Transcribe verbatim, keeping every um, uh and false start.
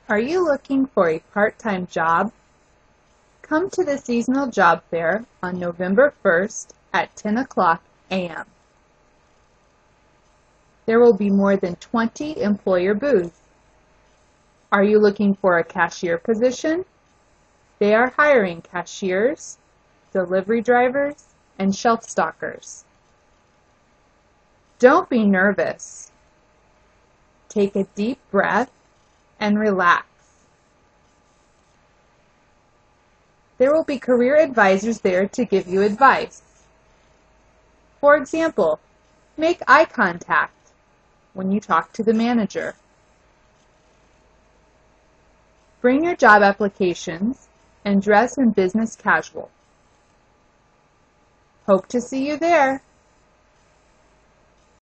Are you looking for a part-time job? Come to the seasonal job fair on November first at ten o'clock a m There will be more than twenty employer booths. Are you looking for a cashier position? They are hiring cashiers, delivery drivers, and shelf stockers. Don't be nervous. Take a deep breath and relax. There will be career advisors there to give you advice. For example, make eye contact when you talk to the manager. Bring your job applications and dress in business casual. Hope to see you there.